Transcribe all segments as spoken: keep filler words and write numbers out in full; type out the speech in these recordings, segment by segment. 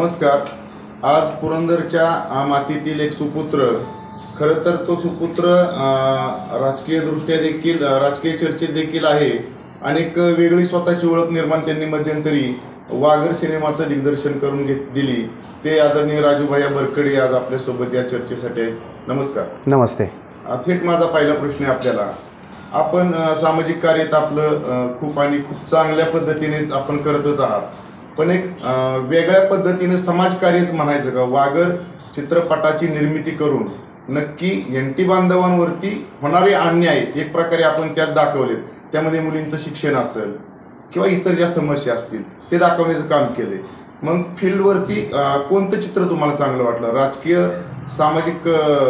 नमस्कार. आज पुरंदरच्या मातीतील एक सुपुत्र, खरं तर तो सुपुत्र राजकीय दृष्ट्या देखील राजकीय चर्चेत देखील आहे आणि एक वेगळी स्वतःची ओळख निर्माण त्यांनी मध्यंतरी वाघर सिनेमाचं दिग्दर्शन करून घेत दिली. ते आदरणीय राजूभाई बरकडे आज आपल्यासोबत या चर्चेसाठी आहेत. नमस्कार. नमस्ते. थेट माझा पहिला प्रश्न आहे आपल्याला. आपण सामाजिक कार्यात आपलं खूप आणि खूप चांगल्या पद्धतीने आपण करतच आहात, पण एक वेगळ्या पद्धतीने समाजकार्यच म्हणायचं का? वाघर चित्रपटाची निर्मिती करून नक्की एनटी बांधवांवरती होणारे अन्याय एक प्रकारे आपण त्यात दाखवले. त्यामध्ये मुलींचं शिक्षण असेल किंवा इतर ज्या समस्या असतील ते दाखवण्याचं काम केले. मग फील्डवरती कोणतं चित्र तुम्हाला चांगलं वाटलं? राजकीय सामाजिक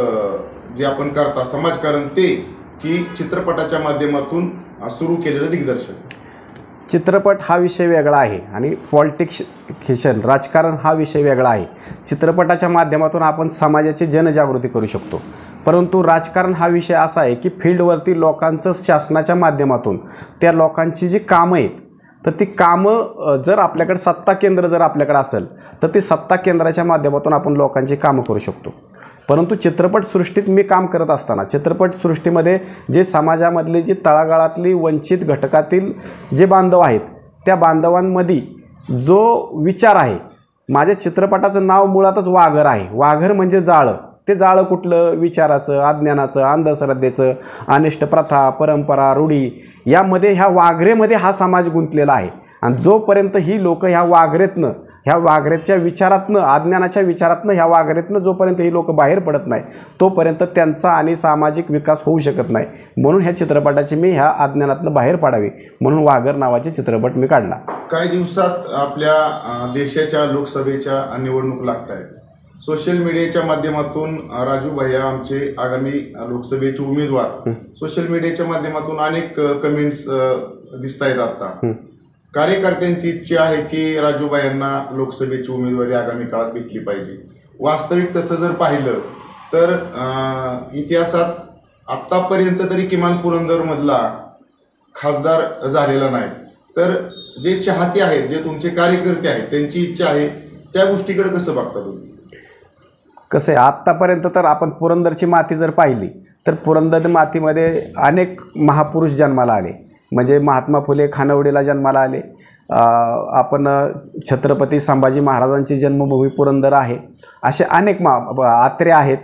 जे आपण करता समाजकारण ते, की चित्रपटाच्या माध्यमातून सुरू केलेलं दिग्दर्शन? चित्रपट हा विषय वेगळा आहे आणि पॉलिटिक्शन राजकारण हा विषय वेगळा आहे. चित्रपटाच्या माध्यमातून आपण समाजाची जनजागृती करू शकतो, परंतु राजकारण हा विषय असा आहे की फील्डवरती लोकांचं शासनाच्या माध्यमातून त्या लोकांची जी कामं आहेत तर ती कामं जर आपल्याकडे सत्ता केंद्र जर आपल्याकडे असेल तर ती सत्ता केंद्राच्या माध्यमातून आपण लोकांची कामं करू शकतो. परंतु चित्रपटसृष्टीत मी काम करत असताना चित्रपटसृष्टीमध्ये जे समाजामधले जी तळागाळातली वंचित घटकातील जे बांधव आहेत त्या बांधवांमध्ये जो विचार आहे, माझ्या चित्रपटाचं नाव मुळातच वाघर आहे. वाघर म्हणजे जाळं. ते जाळं कुठलं? विचाराचं, अज्ञानाचं, अंधश्रद्धेचं, अनिष्ट प्रथा, परंपरा, रूढी यामध्ये ह्या वाघरेमध्ये हा समाज गुंतलेला आहे. आणि जोपर्यंत ही लोक ह्या वाघरेतनं ह्या वाघरेच्या विचारातनं अज्ञानाच्या विचारातनं ह्या वाघरेतनं जोपर्यंत ही लोक बाहेर पडत नाही तोपर्यंत त्यांचा आणि सामाजिक विकास होऊ शकत नाही. म्हणून ह्या चित्रपटाची मी ह्या अज्ञानातनं बाहेर पाडावी म्हणून वाघर नावाचे चित्रपट मी काढला. काही दिवसात आपल्या देशाच्या लोकसभेच्या निवडणूक लागत आहेत. सोशल मीडियाच्या माध्यमातून राजूभाई आमचे आगामी लोकसभेचे उमेदवार सोशल मीडियाच्या माध्यमातून अनेक कमेंट्स दिसत आहेत. आता कार्यकर्त्यांची इच्छा आहे की राजूभाई यांना लोकसभेची उमेदवारी आगामी काळात भेटली पाहिजे. वास्तविक तसं जर पाहिलं तर इतिहासात आत्तापर्यंत तरी किमान पुरंदरमधला खासदार झालेला नाही. तर जे चाहते आहेत, जे तुमचे कार्यकर्ते आहेत, त्यांची इच्छा आहे, त्या गोष्टीकडे कसं बघता तुम्ही? कसं आहे, आत्तापर्यंत तर आपण पुरंदरची माती जर पाहिली तर पुरंदर मातीमध्ये अनेक महापुरुष जन्माला आले. म्हणजे महात्मा फुले खानावडीला जन्माला आले. आपण छत्रपती संभाजी महाराजांची जन्मभूमी पुरंदर आहे. असे अनेक मा आत्रे आहेत.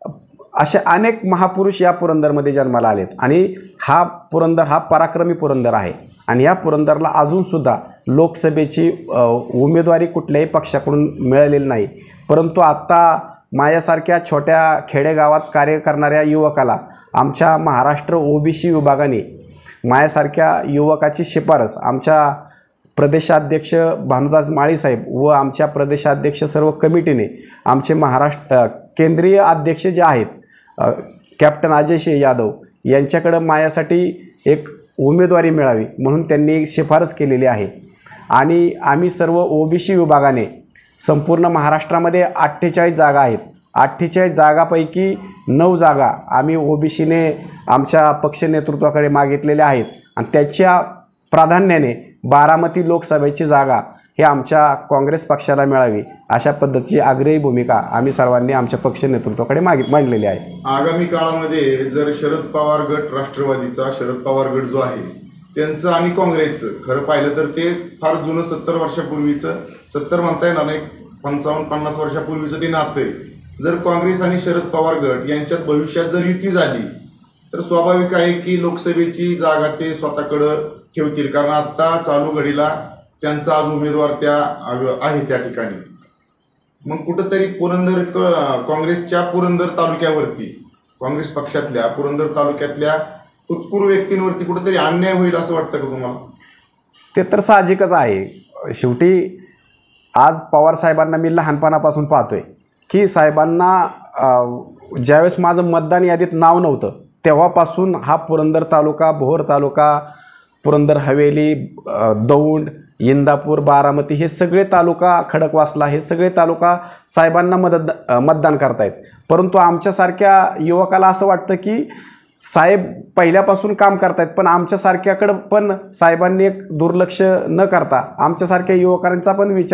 असे अनेक महापुरुष या पुरंदरमध्ये जन्माला आलेत आणि हा पुरंदर हा पराक्रमी पुरंदर आहे. आणि या पुरंदरला अजूनसुद्धा लोकसभेची उमेदवारी कुठल्याही पक्षाकडून मिळालेली नाही. परंतु आत्ता माझ्यासारख्या छोट्या खेडेगावात कार्य करणाऱ्या युवकाला आमच्या महाराष्ट्र ओबीसी विभागाने माझ्यासारख्या युवकाची शिफारस आमच्या प्रदेशाध्यक्ष भानुदास माळीसाहेब व आमच्या प्रदेशाध्यक्ष सर्व कमिटीने आमचे महाराष्ट्र केंद्रीय अध्यक्ष जे आहेत कॅप्टन अजय सिंह यादव यांच्याकडं माझ्यासाठी एक उमेदवारी मिळावी म्हणून त्यांनी शिफारस केलेली आहे. आणि आम्ही सर्व ओबीसी विभागाने संपूर्ण महाराष्ट्रामध्ये अठ्ठेचाळीस जागा आहेत. अठ्ठेचाळीस जागापैकी नऊ जागा आम्ही ओबीसीने आमच्या पक्ष नेतृत्वाकडे मागितलेल्या आहेत आणि त्याच्या प्राधान्याने बारामती लोकसभेची जागा हे आमच्या काँग्रेस पक्षाला मिळावी अशा पद्धतीची आग्रही भूमिका आम्ही सर्वांनी आमच्या पक्ष नेतृत्वाकडे मागित मांडलेली आहे. आगामी काळामध्ये जर शरद पवार गट, राष्ट्रवादीचा शरद पवार गट जो आहे त्यांचं आणि काँग्रेसचं खरं पाहिलं तर ते फार जुनं सत्तर वर्षापूर्वीचं सत्तर म्हणता येणार नाही पंचावन्न पन्नास वर्षापूर्वीचं ते नातं आहे. जर काँग्रेस आणि शरद पवार गट यांच्यात भविष्यात जर युती झाली तर स्वाभाविक आहे की लोकसभेची जागा ते स्वतःकडं ठेवतील, कारण आत्ता चालू घडीला त्यांचा आज उमेदवार त्या आहे त्या ठिकाणी. मग कुठंतरी पुरंदर काँग्रेसच्या पुरंदर तालुक्यावरती काँग्रेस पक्षातल्या पुरंदर तालुक्यातल्या उत्कृष्ट व्यक्तींवरती कुठेतरी अन्याय होईल असं वाटतं का तुम्हाला? ते तर साहजिकच आहे. शेवटी आज पवार साहेबांना मी लहानपणापासून पाहतोय की साहेबांना ज्यावेळेस माझं मतदान यादीत नाव नव्हतं तेव्हापासून हा पुरंदर तालुका, भोर तालुका, पुरंदर हवेली, दौंड, इंदापूर, बारामती हे सगळे तालुका, खडकवासला हे सगळे तालुका साहेबांना मदत मतदान करतायत. परंतु आमच्यासारख्या युवकाला असं वाटतं की साहेब पहिल्यापासून काम करतायत पण आमच्यासारख्याकडं पण साहेबांनी एक दुर्लक्ष न करता आमच्यासारख्या युवकांचा पण विचार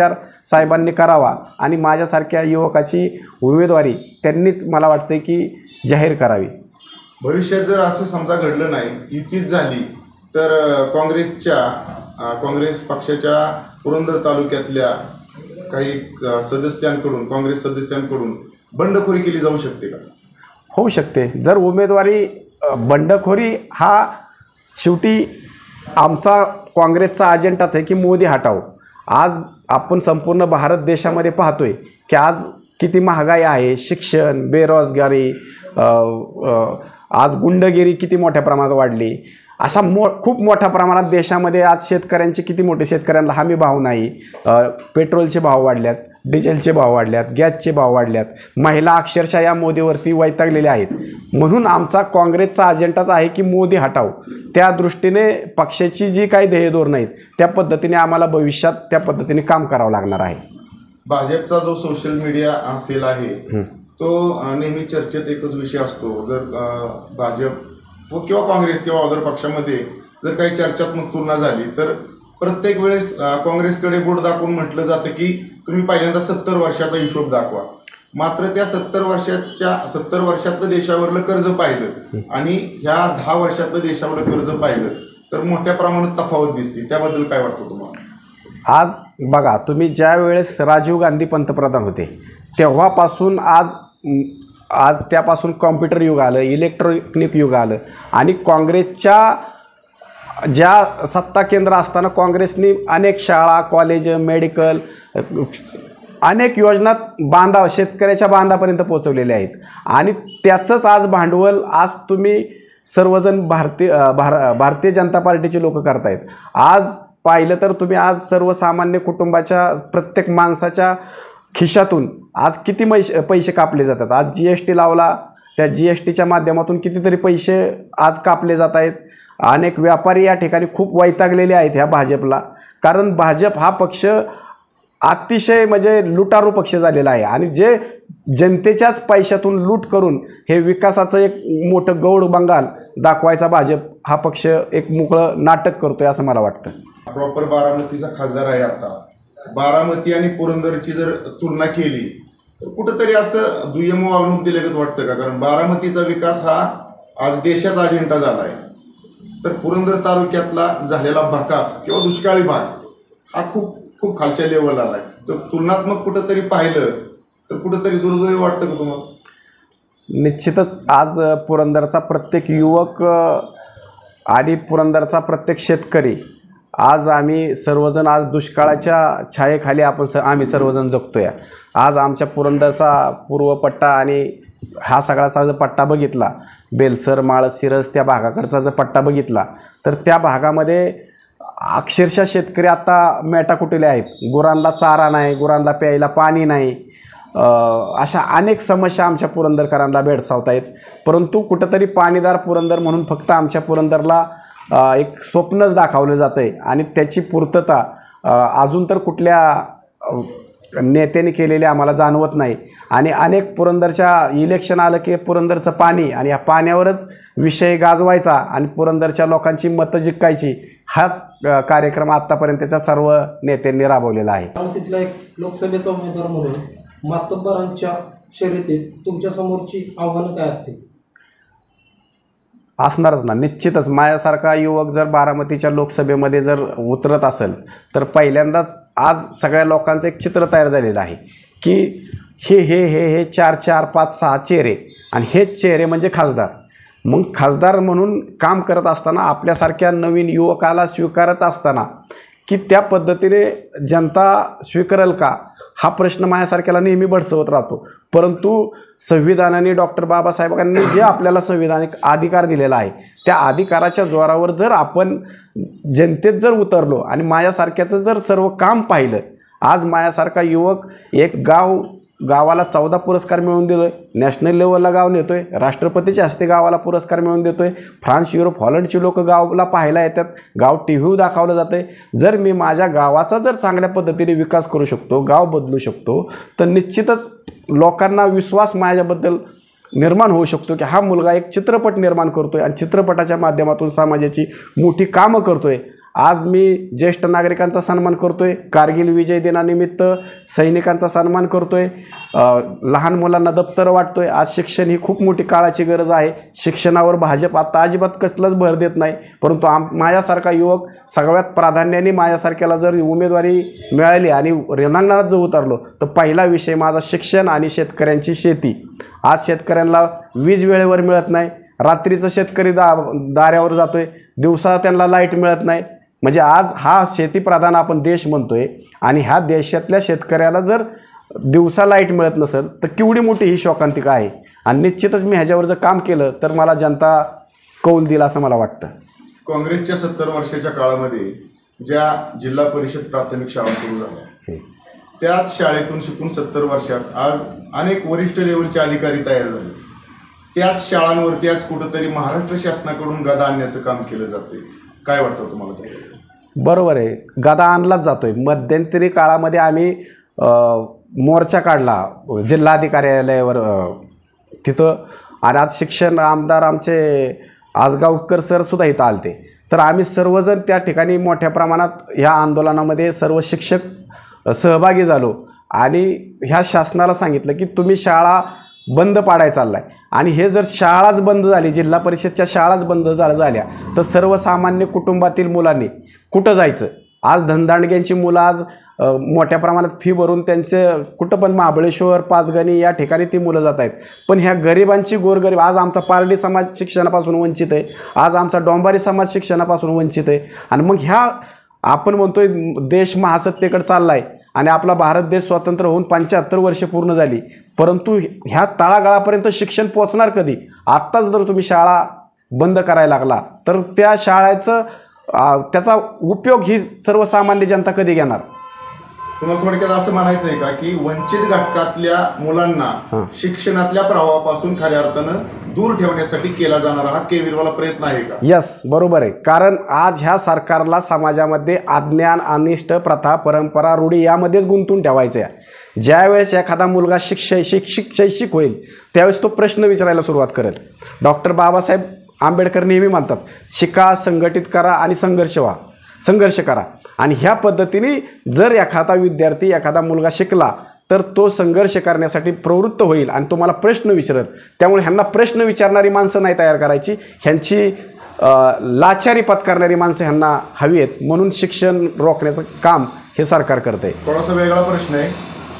साहेबांनी करावा आणि माझ्यासारख्या युवकाची उमेदवारी त्यांनीच मला वाटते की जाहीर करावी. भविष्यात जर असं समजा घडलं नाही, युतीच झाली, तर अ, काँग्रेसच्या अ, काँग्रेस पक्षाच्या पुरंदर तालुक्यातल्या काही अ, सदस्यांकडून काँग्रेस सदस्यांकडून बंडखोरी केली जाऊ शकते का? होऊ शकते. जर उमेदवारी अ, बंडखोरी हा शेवटी आमचा काँग्रेसचा अजेंडाच आहे की मोदी हटाव. आज आपण संपूर्ण भारत देशामध्ये पाहतोय की आज किती महागाई आहे, शिक्षण, बेरोजगारी, अ, अ, आज गुंडगिरी किती मोठ्या प्रमाणात वाढली. असा मो खूप मोठ्या प्रमाणात देशामध्ये आज शेतकऱ्यांचे किती मोठे शेतकऱ्यांना हमी भाव नाही, पेट्रोलचे भाव वाढल्यात, डिझेलचे भाव वाढल्यात, गॅसचे भाव वाढल्यात. महिला अक्षरशः या मोदीवरती वैतागलेल्या आहेत. म्हणून आमचा काँग्रेसचा अजेंडाच आहे की मोदी हटाव. त्या दृष्टीने पक्षाची जी काही ध्येय धोरणं आहेत त्या पद्धतीने आम्हाला भविष्यात त्या पद्धतीने काम करावं लागणार आहे. भाजपचा जो सोशल मीडिया असेल आहे तो अ, नेहमी चर्चेत एकच विषय असतो. जर अ, भाजप व किंवा काँग्रेस किंवा अदर पक्षामध्ये जर काही चर्चात्मक तुलना झाली तर प्रत्येक वेळेस अ, काँग्रेसकडे बोट दाखवून म्हटलं जातं की तुम्ही पहिल्यांदा सत्तर वर्षाचा हिशोब दाखवा. मात्र त्या सत्तर वर्षाच्या सत्तर वर्षातलं देशावरलं कर्ज पाहिलं आणि ह्या दहा वर्षातलं देशावरलं कर्ज पाहिलं तर मोठ्या प्रमाणात तफावत दिसते. त्याबद्दल काय वाटतं तुम्हाला? आज बघा, तुम्ही ज्या वेळेस राजीव गांधी पंतप्रधान होते तेव्हापासून आज आज त्यापासून कॉम्प्युटर युग आलं, इलेक्ट्रॉनिक युग आलं आणि काँग्रेसच्या ज्या सत्ता केंद्र असताना काँग्रेसनी अनेक शाळा, कॉलेज, मेडिकल, अनेक योजना बांधा शेतकऱ्याच्या बांधापर्यंत पोहोचवलेल्या आहेत. आणि त्याचंच आज भांडवल आज तुम्ही सर्वजण भारतीय भार भारतीय जनता पार्टीचे लोक करतायत. आज पाहिलं तर तुम्ही आज सर्वसामान्य कुटुंबाच्या प्रत्येक माणसाच्या खिशातून आज किती पैसे पैसे कापले जातात. आज जी एस टी लावला, त्या जी एस टीच्या माध्यमातून कितीतरी पैसे आज कापले जात आहेत. अनेक व्यापारी या ठिकाणी खूप वैतागलेले आहेत ह्या भाजपला. कारण भाजप हा पक्ष अतिशय म्हणजे लुटारू पक्ष झालेला आहे आणि जे जनतेच्याच पैशातून लूट करून हे विकासाचं एक मोठं गौड बंगाल दाखवायचा भाजप हा पक्ष एक मोकळं नाटक करतोय असं मला वाटतं. प्रॉपर बारामतीचा खासदार आहे आता. बारामती आणि पुरंदरची जर तुलना केली तर कुठंतरी असं दुय्यम वागणूक दिल्यागत वाटतं का? कारण बारामतीचा विकास हा आज देशाचा अजेंडा झाला आहे, तर पुरंदर तालुक्यातला झालेला भकास किंवा दुष्काळी भाग हा खूप खूप खालच्या लेवलला आला आहे. तर तुलनात्मक कुठंतरी पाहिलं तर कुठंतरी दुर्दैव वाटतं का तुम्हाला? निश्चितच आज पुरंदरचा प्रत्येक युवक आणि पुरंदरचा प्रत्येक शेतकरी आज आम्ही सर्वजण आज दुष्काळाच्या छायेखाली आपण स आम्ही सर्वजण जगतोय. आज आमच्या पुरंदरचा पूर्व पट्टा आणि हा सगळाचा जर पट्टा बघितला, बेलसर, माळस, सिरस त्या भागाकडचा जर पट्टा बघितला तर त्या भागामध्ये अक्षरशः शेतकरी आता मेटाकुटीले आहेत. गुरांना चारा नाही, गुरांना प्यायला पाणी नाही, अशा अनेक समस्या आमच्या पुरंदरकरांना भेडसावत आहेत. परंतु कुठंतरी पाणीदार पुरंदर म्हणून फक्त आमच्या पुरंदरला एक स्वप्नच दाखवलं जातं आहे आणि त्याची पूर्तता अजून तर कुठल्या नेत्याने केलेली आम्हाला जाणवत नाही. आणि अनेक पुरंदरच्या इलेक्शन आलं की पुरंदरचं पाणी आणि या पाण्यावरच विषय गाजवायचा आणि पुरंदरच्या लोकांची मतं जिंकायची हाच कार्यक्रम आत्तापर्यंतच्या सर्व नेत्यांनी राबवलेला आहे. तिथला एक लोकसभेचा उमेदवार म्हणून मातब्बरांच्या शर्यतीत तुमच्या समोरची आव्हानं काय असतील? असणारच ना, निश्चितच. माझ्यासारखा युवक जर बारामतीच्या लोकसभेमध्ये जर उतरत असेल तर पहिल्यांदाच आज सगळ्या लोकांचं एक चित्र तयार झालेलं आहे की हे हे हे हे चार चार पाच सहा चेहरे आणि हेच चेहरे म्हणजे खासदार. मग खासदार म्हणून काम करत असताना आपल्यासारख्या नवीन युवकाला स्वीकारत असताना की त्या पद्धतीने जनता स्वीकारेल का हा प्रश्न माझ्यासारख्याला नेहमी भडसवत राहतो. परंतु संविधानाने डॉक्टर बाबासाहेबांनी जे आपल्याला संविधानिक अधिकार दिलेला आहे त्या अधिकाराच्या जोरावर जर आपण जनतेत जर उतरलो आणि माझ्यासारख्याचं जर सर्व काम पाहिलं, आज माझ्यासारखा युवक एक गाव गावाला चौदा पुरस्कार मिळवून दिलो आहे, नॅशनल लेवलला गाव नेतो आहे, राष्ट्रपतीच्या हस्ते गावाला पुरस्कार मिळवून देतो आहे, फ्रान्स, युरोप, हॉलंडची लोक गावाला पाहायला येतात, गाव टी व्हीवर दाखवलं जातं आहे. जर मी माझ्या गावाचा जर चांगल्या पद्धतीने विकास करू शकतो, गाव बदलू शकतो, तर निश्चितच लोकांना विश्वास माझ्याबद्दल निर्माण होऊ शकतो की हा मुलगा एक चित्रपट निर्माण करतो आहे आणि चित्रपटाच्या माध्यमातून समाजाची मोठी कामं करतो आहे. आज मी ज्येष्ठ नागरिकांचा सन्मान करतोय, कारगिल विजय दिनानिमित्त सैनिकांचा सन्मान करतोय, लहान मुलांना दप्तर वाटतोय. आज शिक्षण ही खूप मोठी काळाची गरज आहे. शिक्षणावर भाजप आता अजिबात कसलाच भर देत नाही, परंतु आम माझ्यासारखा युवक सगळ्यात प्राधान्याने माझ्यासारख्याला जर उमेदवारी मिळाली आणि रणांगणात जर उतरलो तर पहिला विषय माझा शिक्षण आणि शेतकऱ्यांची शेती. आज शेतकऱ्यांना वीज वेळेवर मिळत नाही, रात्रीचं शेतकरी दा दाऱ्यावर जातोय, दिवसा त्यांना लाईट मिळत नाही. म्हणजे आज हा शेतीप्रधान आपण देश म्हणतोय आणि ह्या देशातल्या शेतकऱ्याला जर दिवसा लाईट मिळत नसेल तर केवढी मोठी ही शोकांतिका आहे. आणि निश्चितच मी ह्याच्यावर जर काम केलं तर मला जनता कौल दिला असं मला वाटतं. काँग्रेसच्या सत्तर वर्षाच्या काळामध्ये ज्या जिल्हा परिषद प्राथमिक शाळा सुरू झाल्या त्याच शाळेतून शिकून सत्तर वर्षात आज अनेक वरिष्ठ लेवलचे अधिकारी तयार झाले. त्याच शाळांवरती आज कुठंतरी महाराष्ट्र शासनाकडून गदा आणण्याचं काम केलं जाते. काय वाटतं तुम्हाला त्याबद्दल? बरोबर आहे, गदा आणलाच जातोय. मध्यंतरी काळामध्ये आम्ही मोर्चा काढला जिल्हाधिकार्यालयावर तिथं, आणि आज शिक्षण आमदार आमचे आसगावकर सर सुद्धा इथं आलते. तर आम्ही सर्वजण त्या ठिकाणी मोठ्या प्रमाणात ह्या आंदोलनामध्ये सर्व शिक्षक सहभागी झालो आणि ह्या शासनाला सांगितलं की तुम्ही शाळा बंद पाडायला चाललाय, आणि हे जर शाळाच बंद झाली, जिल्हा परिषदच्या शाळाच बंद झाल्या झाल्या तर सर्वसामान्य कुटुंबातील मुलांनी कुठं जायचं? आज धनदांडग्यांची मुलं आज मोठ्या प्रमाणात फी भरून त्यांचं कुठं पण महाबळेश्वर, पाचगणी या ठिकाणी ती मुलं जात आहेत. पण ह्या गरिबांची गोरगरीब, आज आमचा पारडी समाज शिक्षणापासून वंचित आहे, आज आमचा डोंबारी समाज शिक्षणापासून वंचित आहे. आणि मग ह्या आपण म्हणतोय देश महासत्तेकडे चालला आहे आणि आपला भारत देश स्वतंत्र होऊन पंच्याहत्तर वर्षे पूर्ण झाली, परंतु ह्या तळागाळापर्यंत शिक्षण पोचणार कधी? आत्ताच जर तुम्ही शाळा बंद करायला लागला तर त्या शाळेचं त्याचा उपयोग ही सर्वसामान्य जनता कधी घेणार? तुम्हाला थोडक्यात असं म्हणायचं आहे का की वंचित घटकातल्या मुलांना शिक्षणातल्या प्रवाहापासून खऱ्या अर्थानं दूर ठेवण्यासाठी केला जाणारा हा केविलवाला प्रयत्न आहे का? यस, बरोबर आहे. कारण आज ह्या सरकारला समाजामध्ये अज्ञान, अनिष्ट, प्रथा, परंपरा, रूढी यामध्येच गुंतून ठेवायचं आहे. ज्यावेळेस एखादा मुलगा शिक्षय शिक्षिक शैक्षिक होईल त्यावेळेस तो प्रश्न विचारायला सुरुवात करेल. डॉक्टर बाबासाहेब आंबेडकर नेहमी म्हणतात शिका, संघटित करा आणि संघर्ष व्हा संघर्ष करा. आणि ह्या पद्धतीने जर एखादा विद्यार्थी, एखादा मुलगा शिकला तर तो संघर्ष करण्यासाठी प्रवृत्त होईल आणि तुम्हाला प्रश्न विचारेल. त्यामुळे ह्यांना प्रश्न विचारणारी माणसं नाही तयार करायची, ह्यांची लाचारी पत्करणारी माणसं ह्यांना हवी आहेत. म्हणून शिक्षण रोखण्याचं काम हे सरकार करत आहे. थोडासा वेगळा प्रश्न आहे.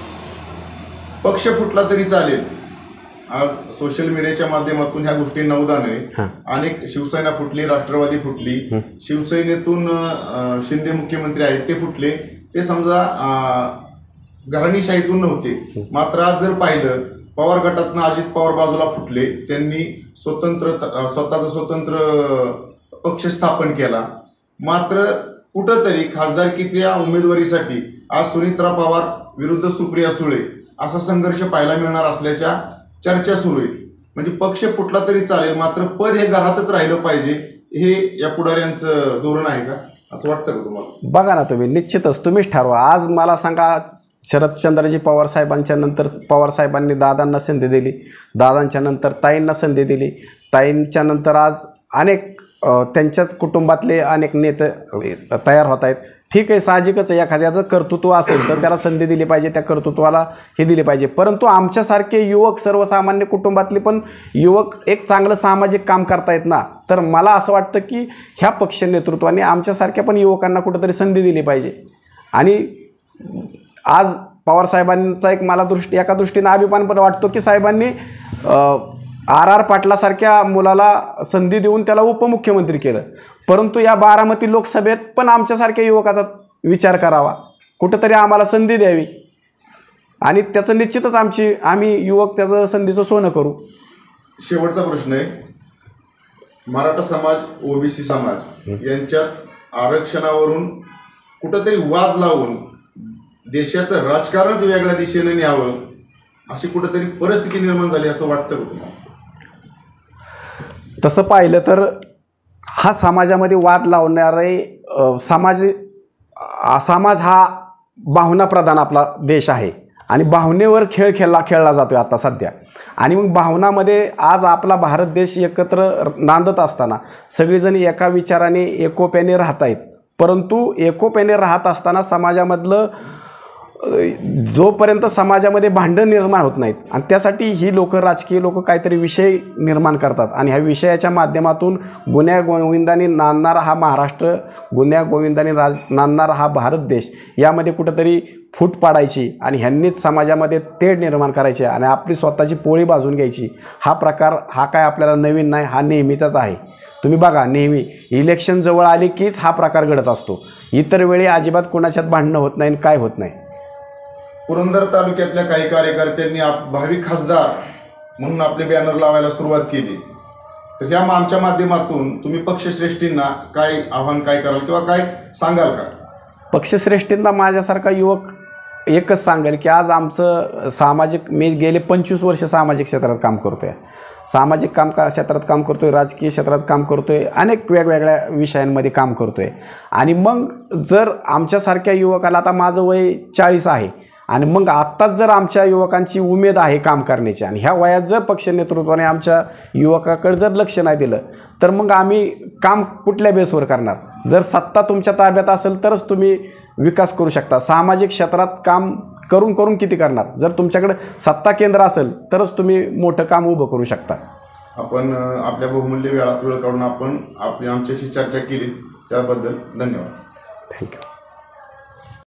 पक्ष फुटला तरी चालेल, आज सोशल मीडियाच्या माध्यमातून ह्या गोष्टींना उदाहरण आहे. अनेक शिवसेना फुटली, राष्ट्रवादी फुटली, शिवसेनेतून शिंदे मुख्यमंत्री आहेत ते फुटले, ते समजा घराणीशाहीतून नव्हते. मात्र आज जर पाहिलं पवार गटातनं अजित पवार बाजूला फुटले, त्यांनी स्वतंत्र स्वतःचा स्वतंत्र पक्ष स्थापन केला. मात्र कुठंतरी खासदारकीतल्या उमेदवारीसाठी आज सुनित्रा पवार विरुद्ध सुप्रिया सुळे असा संघर्ष पाहायला मिळणार असल्याच्या चर्चा सुरू आहे. म्हणजे पक्ष फुटला तरी चालेल, मात्र पद हे घरातच राहिलं पाहिजे, हे या पुढाऱ्यांचं धोरण आहे का, असं वाटतं का तुम्हाला? बघा ना, तुम्ही निश्चितच तुम्हीच ठरवा. आज मला सांगा, शरदचंद्रजी पवार साहेबांच्या नंतर पवार साहेबांनी दादांना संधी दिली, दादांच्या नंतर ताईंना संधी दिली, ताईंच्या नंतर आज अनेक त्यांच्याच कुटुंबातले अनेक नेते तयार होत आहेत. ठीक आहे, साहजिकच आहे, एखाद्याचं कर्तृत्व असेल तर त्याला संधी दिली पाहिजे, त्या कर्तृत्वाला हे दिली पाहिजे. परंतु आमच्यासारखे युवक, सर्वसामान्य कुटुंबातले पण युवक एक चांगलं सामाजिक काम करतायत ना, तर मला असं वाटतं की ह्या पक्ष नेतृत्वाने आमच्यासारख्या पण युवकांना कुठंतरी संधी दिली पाहिजे. आणि आज पवारसाहेबांचा एक मला दृष्टी एका दृष्टीनं अभिमान पण वाटतो की साहेबांनी आर आर पाटलासारख्या मुलाला संधी देऊन त्याला उपमुख्यमंत्री केलं. परंतु या बारामती लोकसभेत पण आमच्यासारख्या युवकाचा विचार करावा, कुठंतरी आम्हाला संधी द्यावी आणि त्याचं निश्चितच आमची आम्ही युवक त्याचं संधीचं सोनं करू. शेवटचा प्रश्न आहे, मराठा समाज, ओबीसी समाज यांच्यात आरक्षणावरून कुठंतरी वाद लावून देशाचं राजकारणच वेगळ्या दिशेने न्यावं अशी कुठंतरी परिस्थिती निर्माण झाली असं वाटतं का तुम्हाला? तसं पाहिलं तर हा समाजामध्ये वाद लावणारे समाज समाज हा भावनाप्रधान आपला देश आहे आणि भावनेवर खेळ खेळला खेळला जातो आता सध्या. आणि मग भावनामध्ये आज आपला भारत देश एकत्र नांदत असताना सगळेजण एका विचाराने एकोप्याने राहत आहेत, परंतु एकोप्याने राहत असताना समाजामधलं जोपर्यंत समाजामध्ये भांडण निर्माण होत नाहीत आणि त्यासाठी ही लोक राजकीय लोक काहीतरी विषय निर्माण करतात आणि ह्या विषयाच्या माध्यमातून गुन्ह्या गोविंदाने नांदणारा हा महाराष्ट्र, गुन्ह्या गोविंदाने राज नांदणारा हा भारत देश यामध्ये कुठंतरी फूट पाडायची आणि ह्यांनीच समाजामध्ये तेढ निर्माण करायची आणि आपली स्वतःची पोळी भाजून घ्यायची. हा प्रकार हा काय आपल्याला नवीन नाही, हा नेहमीचाच आहे. तुम्ही बघा, नेहमी इलेक्शन जवळ आली कीच हा प्रकार घडत असतो. इतर वेळी अजिबात कोणाच्यात भांडणं होत नाही, काय होत नाही. पुरंदर तालुक्यातल्या काही कार्यकर्त्यांनी आप भावी खासदार म्हणून आपले बॅनर लावायला सुरुवात केली. तर ह्या आमच्या माध्यमातून तुम्ही पक्षश्रेष्ठींना काय आव्हान काय कराल किंवा काय सांगाल का? पक्षश्रेष्ठींना माझ्यासारखा युवक एकच सांगेल की आज आमचं सामाजिक, मी गेले पंचवीस वर्ष सामाजिक क्षेत्रात काम करतो आहे. सामाजिक काम का क्षेत्रात काम करतो आहे, राजकीय क्षेत्रात काम करतो आहे, अनेक वेगवेगळ्या विषयांमध्ये काम करतो आहे. आणि मग जर आमच्यासारख्या युवकाला, आता माझं वय चाळीस आहे आणि मग आत्ताच जर आमच्या युवकांची उमेद आहे काम करण्याची आणि ह्या वयात जर पक्ष नेतृत्वाने आमच्या युवकाकडे जर लक्ष नाही दिलं तर मग आम्ही काम कुठल्या बेसवर करणार? जर सत्ता तुमच्या ताब्यात असेल तरच तुम्ही विकास करू शकता. सामाजिक क्षेत्रात काम करून करून किती करणार? जर तुमच्याकडे सत्ता केंद्र असेल तरच तुम्ही मोठं काम उभं करू शकता. आपण अ, आपल्या बहुमूल्य वेळात वेळ काढून आपण आपली आमच्याशी चर्चा केली त्याबद्दल धन्यवाद. थँक्यू.